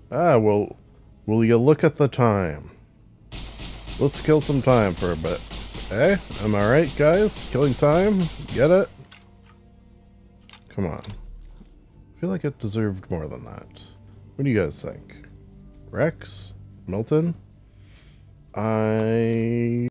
Ah, well, will you look at the time? Let's kill some time for a bit. Eh? Am I right, guys? Killing time? Get it? Come on. I feel like it deserved more than that. What do you guys think? Rex? Milton? I